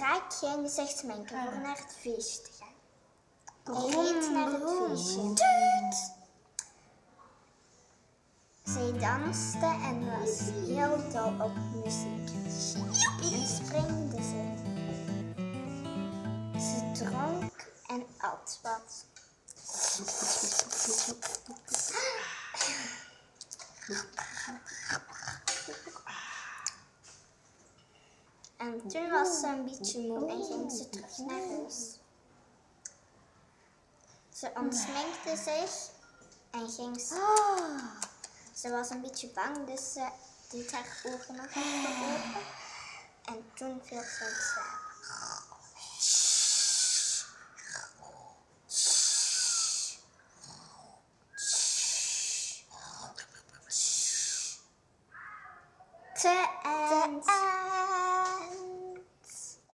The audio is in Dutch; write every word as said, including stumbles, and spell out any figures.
draakje en die zegt sminken voor naar het feestje te gaan. Hij reed naar het feestje. Zij danste en was heel dol op muziek. En springde ze. Ze dronk en at wat. En toen was ze een beetje moe en ging ze terug naar huis. Ze ontsminkte zich en ging ze. Ze was een beetje bang, dus ze deed haar ogen nog even open. En toen viel ze in slaap. Te eind.